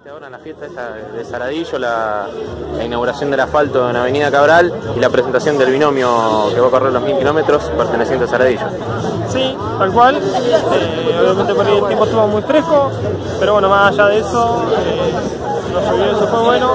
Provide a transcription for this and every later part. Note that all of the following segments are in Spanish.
Ahora en la fiesta esta de Saladillo, la inauguración del asfalto en Avenida Cabral y la presentación del binomio que va a correr los 1000 kilómetros perteneciente a Saladillo. Sí, tal cual. Obviamente por ahí el tiempo estuvo muy fresco, pero bueno, más allá de eso, no llovió, eso fue bueno.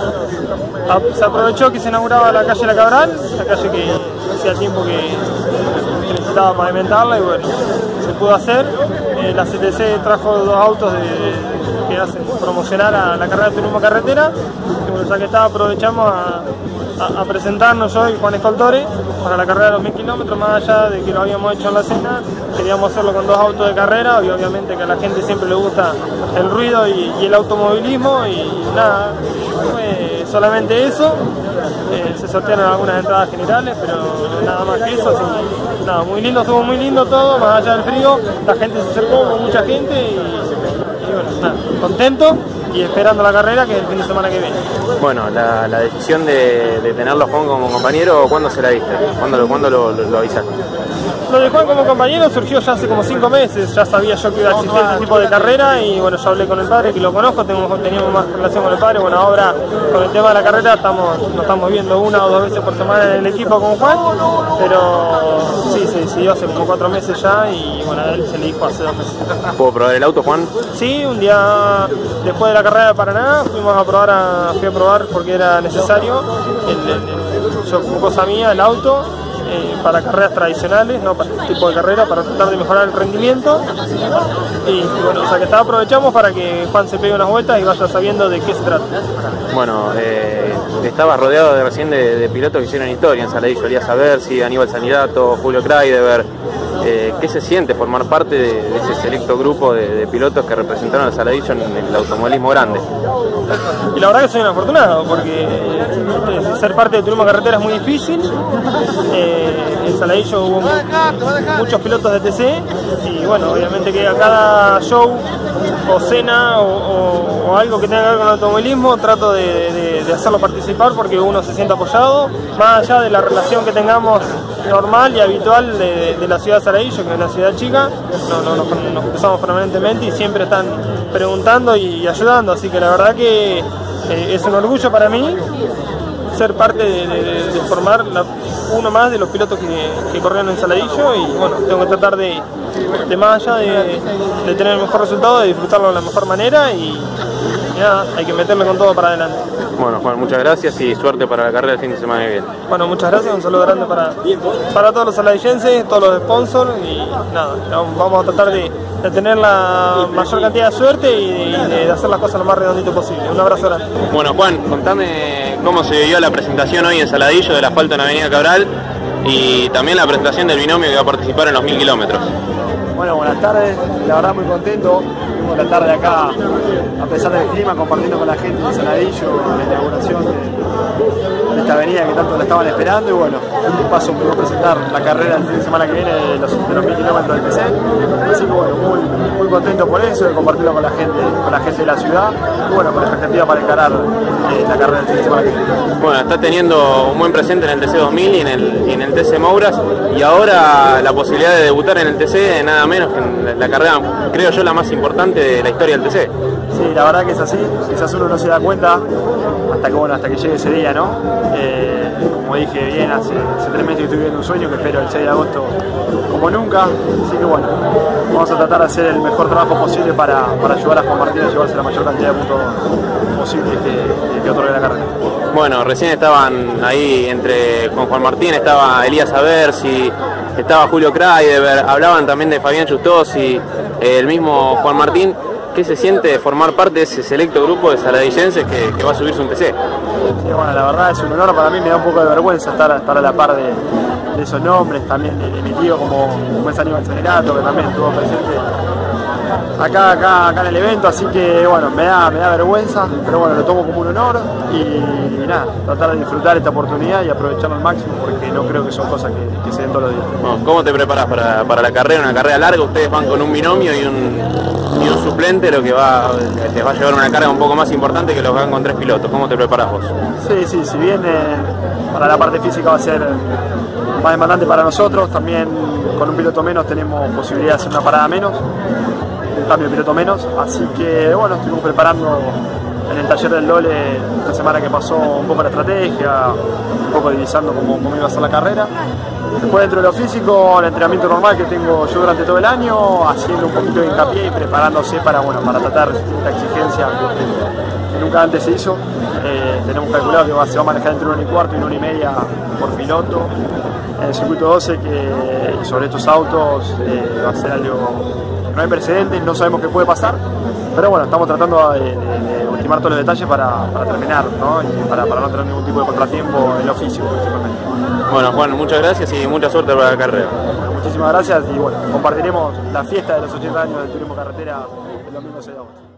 Se aprovechó que se inauguraba la calle La Cabral, la calle que hacía tiempo que necesitaba pavimentarla y bueno, se pudo hacer. La CTC trajo 2 autos que hacen promocionar a la carrera de turismo carretera. Y bueno, ya que estaba, aprovechamos a presentarnos yo y Juan Escoltore para la carrera de los 1000 kilómetros, más allá de que lo habíamos hecho en la cena, queríamos hacerlo con 2 autos de carrera y obviamente que a la gente siempre le gusta el ruido y el automovilismo y nada, fue solamente eso. Se sortearon algunas entradas generales, pero nada más que eso, así, nada, muy lindo, estuvo muy lindo todo, más allá del frío, la gente se acercó con mucha gente y bueno, nada, contento y esperando la carrera que es el fin de semana que viene. Bueno, la decisión de tenerlo a Juan como compañero, ¿cuándo se la diste? ¿Cuándo lo avisaste? Lo de Juan como compañero surgió ya hace como 5 meses, ya sabía yo que iba a existir este tipo de carrera y bueno, yo hablé con el padre, que lo conozco, teníamos más relación con el padre, bueno, ahora con el tema de la carrera nos estamos viendo 1 o 2 veces por semana en el equipo con Juan, pero sí, se decidió hace como 4 meses ya y bueno, a él se le dijo hace 2 meses. ¿Puedo probar el auto, Juan? Sí, un día después de la carrera de Paraná fui a probar porque era necesario, yo como cosa mía, el auto, para carreras tradicionales, no para este tipo de carrera, para tratar de mejorar el rendimiento y bueno, o sea que aprovechamos para que Juan se pegue unas vueltas y vaya sabiendo de qué se trata. Bueno, estabas rodeado recién de pilotos que hicieron historia en Saladillo, Elías Aversi, Aníbal Sanidato, Julio Kraideberg. ¿Qué se siente formar parte de ese selecto grupo de pilotos que representaron a Saladillo en el automovilismo grande? Y la verdad que soy un afortunado porque ser parte de turismo carretera es muy difícil. En Saladillo hubo muchos pilotos de TC y bueno, obviamente que a cada show o cena o algo que tenga que ver con el automovilismo trato de hacerlo participar porque uno se siente apoyado, más allá de la relación que tengamos normal y habitual de la ciudad de Saladillo, que es una ciudad chica, nos cruzamos permanentemente y siempre están preguntando y ayudando, así que la verdad que es un orgullo para mí ser parte de formar uno más de los pilotos que corrieron en Saladillo y bueno, tengo que tratar de más allá de tener el mejor resultado, de disfrutarlo de la mejor manera y nada, hay que meterle con todo para adelante. Bueno, Juan, muchas gracias y suerte para la carrera del fin de semana que viene. Bueno, muchas gracias, un saludo grande para todos los saladillenses, todos los sponsors y nada, vamos a tratar de tener la mayor cantidad de suerte y de hacer las cosas lo más redondito posible. Un abrazo grande. Bueno, Juan, contame cómo se vivió la presentación hoy en Saladillo del asfalto en Avenida Cabral y también la presentación del binomio que va a participar en los 1000 kilómetros. Bueno, buenas tardes, la verdad muy contento, tuvimos la tarde acá, a pesar del clima, compartiendo con la gente de Saladillo, la inauguración de esta avenida que tanto la estaban esperando y bueno, de paso pudimos presentar la carrera el fin de semana que viene de los 1000 kilómetros del TC, así que bueno, muy contento por eso, de compartirlo con la gente de la ciudad y bueno, con la expectativa para encarar la carrera del fin de semana que viene. Bueno, está teniendo un buen presente en el TC 2000 y en el TC Mouras y ahora la posibilidad de debutar en el TC nada menos que en la carrera, creo yo, la más importante de la historia del TC. Sí, la verdad que es así, quizás uno no se da cuenta hasta que llegue ese día, ¿no? Como dije bien, hace 3 meses que estoy viviendo un sueño que espero el 6 de agosto como nunca, así que bueno, vamos a tratar de hacer el mejor trabajo posible para ayudar a Juan Martín a llevarse la mayor cantidad de puntos posible que otorgue la carrera. Bueno, recién estaban ahí con Juan Martín, estaba Elías Aversi, estaba Julio Kraideberg, hablaban también de Fabián Giustosi, el mismo Juan Martín. ¿Qué se siente formar parte de ese selecto grupo de saladillenses que va a subirse un TC? Sí, bueno, la verdad es un honor para mí, me da un poco de vergüenza estar a la par de esos nombres, también de mi tío como es Aníbal Sanidato, que también estuvo presente acá en el evento, así que bueno, me da vergüenza, pero bueno, lo tomo como un honor y nada, tratar de disfrutar esta oportunidad y aprovecharlo al máximo porque no creo que son cosas que se den todos los días. Bueno, ¿cómo te preparas para la carrera? Una carrera larga, ustedes van con un binomio y un suplente, lo que les va a llevar una carga un poco más importante que los que van con 3 pilotos. ¿Cómo te preparas vos? Sí, si bien para la parte física va a ser más demandante para nosotros, también con un piloto menos tenemos posibilidad de hacer una parada menos, un cambio de piloto menos, así que bueno, estuvimos preparando en el taller del Lole la semana que pasó un poco la estrategia, un poco divisando cómo iba a ser la carrera. Después dentro de lo físico, el entrenamiento normal que tengo yo durante todo el año, haciendo un poquito de hincapié y preparándose para tratar de resistir esta exigencia que nunca antes se hizo. Tenemos calculado que se va a manejar entre 1 1/4 y 1 1/2 por piloto en el circuito 12, que sobre estos autos va a ser algo que no hay precedentes, no sabemos qué puede pasar, pero bueno, estamos tratando de ultimar todos los detalles para terminar, ¿no? Y para no tener ningún tipo de contratiempo en lo físico principalmente. Bueno, Juan, muchas gracias y mucha suerte para la carrera. Bueno, muchísimas gracias y bueno, compartiremos la fiesta de los 80 años del turismo carretera el domingo 6 de agosto.